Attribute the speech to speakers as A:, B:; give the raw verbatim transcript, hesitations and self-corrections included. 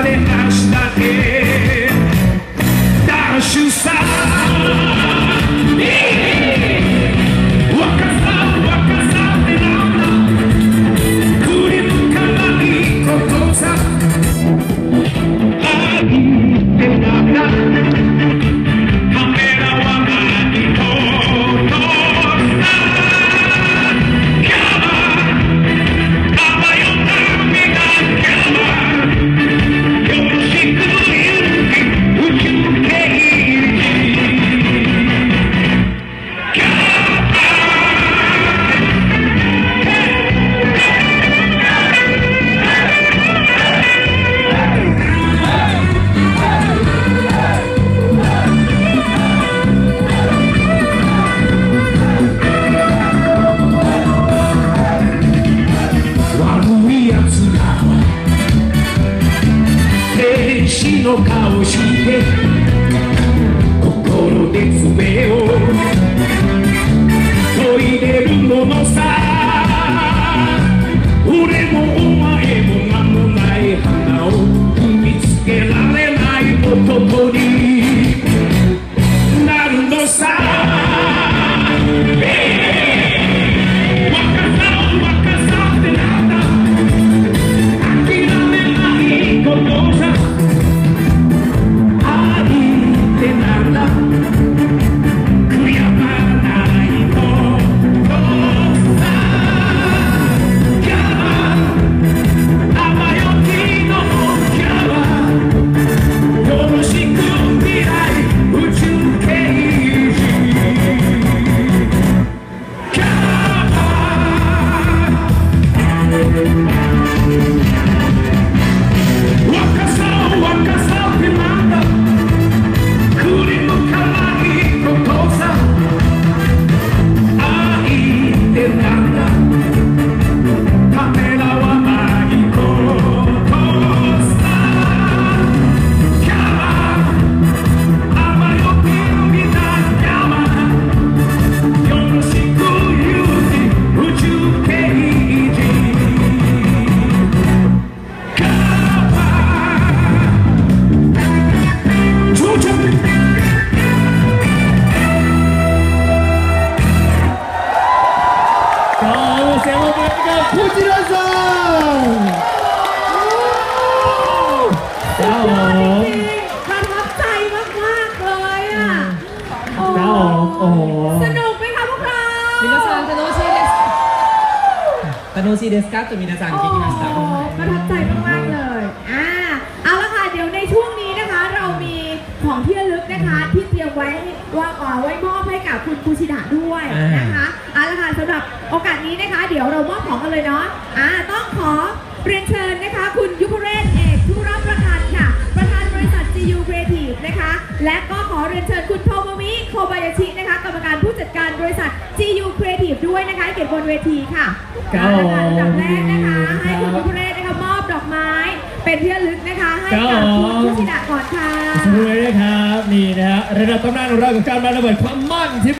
A: れましたねダッシュさ若さ若さってなんだ振り向かないことさ愛ってなんだカメラは何事さの顔して心で爪を研いでるものさ俺もお前も名もない花を踏みつけられない男になるのさ
B: こちらさんครับผม
C: ประทับใจมากๆเลยอ่ะโอ้โหสนุกไหมคะพวกเรา
D: 皆さん楽しいです楽しいですかと皆さん聞きました
C: ประทับใจมากๆเลยอ่าเอาละค่ะเดี๋ยวในช่วงนี้นะคะเรามีของที่ระลึกนะคะที่เตรียมไว้ว่าอ๋อไว้มอบให้กับคุณครูชิดะด้วยนะคะเอาละค่ะสำหรับโอกาสนี้นะคะเดี๋ยวเรามอบของกันเลยเนาะอ่าต้องขอเรียนเชิญนะคะคุณยุพเรศเอกธุรประธานค่ะประธานบริษัท จี ยู Creative นะคะและก็ขอเรียนเชิญคุณโทโมมิโคบายาชินะคะกรรมการผู้จัดการบริษัท จี ยู Creative ด้วยนะคะเกียรติบนเวทีค่ะเอาละค่ะลำดับแรกนะคะให้คุณยุพเรศนะคะมอบดอกไม้เป็นที่ระลึกนะคะให้กับคุณครูชิดะก่อนค่ะ
B: สวัสดีครับนี่นะฮะระดับตำนานของเรากับการมาระเบิดความมั่นที่